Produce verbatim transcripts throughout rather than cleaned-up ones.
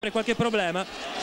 qualche problema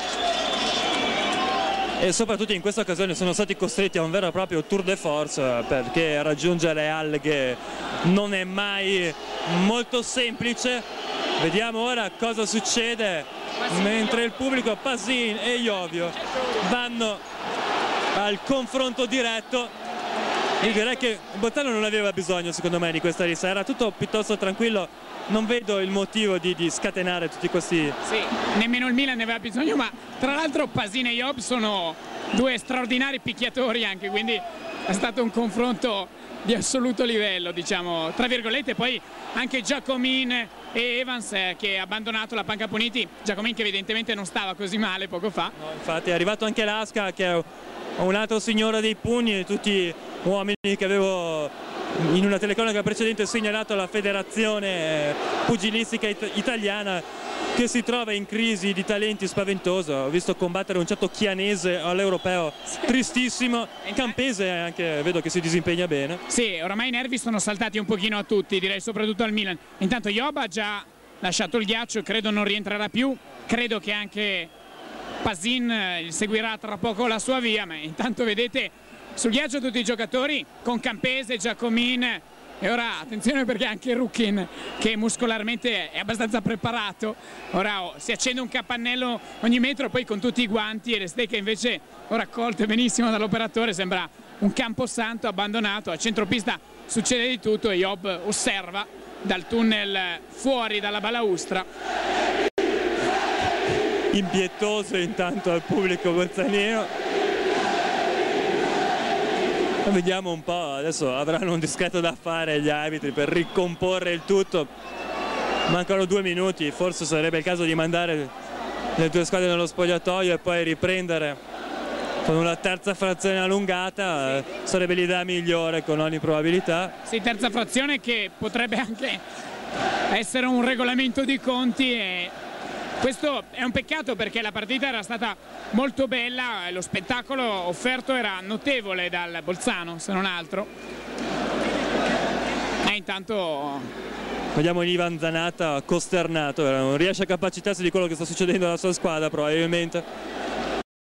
e soprattutto in questa occasione sono stati costretti a un vero e proprio tour de force, perché raggiungere le alghe non è mai molto semplice. Vediamo ora cosa succede mentre il pubblico, Pasin e Iovio vanno al confronto diretto. Io direi che Bolzano non aveva bisogno, secondo me, di questa rissa, era tutto piuttosto tranquillo, non vedo il motivo di, di scatenare tutti questi... Sì, nemmeno il Milan ne aveva bisogno, ma tra l'altro Pasin e Job sono due straordinari picchiatori anche, quindi è stato un confronto di assoluto livello, diciamo, tra virgolette. Poi anche Giacomin e Evans eh, che ha abbandonato la panca puniti, Giacomin che evidentemente non stava così male poco fa. No, infatti è arrivato anche Lasca, che è un altro signore dei pugni, tutti uomini che avevo in una telecronaca precedente segnalato alla federazione pugilistica it italiana, che si trova in crisi di talenti spaventosa. Ho visto combattere un certo Chianese all'europeo, tristissimo. Campese anche vedo che si disimpegna bene. Sì, oramai i nervi sono saltati un pochino a tutti, direi soprattutto al Milan. Intanto Job ha già lasciato il ghiaccio, credo non rientrerà più, credo che anche Pasin seguirà tra poco la sua via, ma intanto vedete sul ghiaccio tutti i giocatori con Campese, Giacomin e ora attenzione perché anche Rukin, che muscolarmente è abbastanza preparato, ora oh, si accende un capannello ogni metro, poi con tutti i guanti e le stecche invece ora accolte benissimo dall'operatore, sembra un camposanto abbandonato. A centropista succede di tutto e Job osserva dal tunnel fuori dalla balaustra. Impietoso intanto al pubblico bolzanino. Vediamo un po', adesso avranno un discreto da fare gli arbitri per ricomporre il tutto. Mancano due minuti, forse sarebbe il caso di mandare le due squadre nello spogliatoio e poi riprendere con una terza frazione allungata, sì. Sarebbe l'idea migliore con ogni probabilità. Sì, terza frazione che potrebbe anche essere un regolamento di conti e questo è un peccato perché la partita era stata molto bella, lo spettacolo offerto era notevole dal Bolzano, se non altro. E intanto vediamo Ivan Zanata costernato, non riesce a capacitarsi di quello che sta succedendo alla sua squadra probabilmente.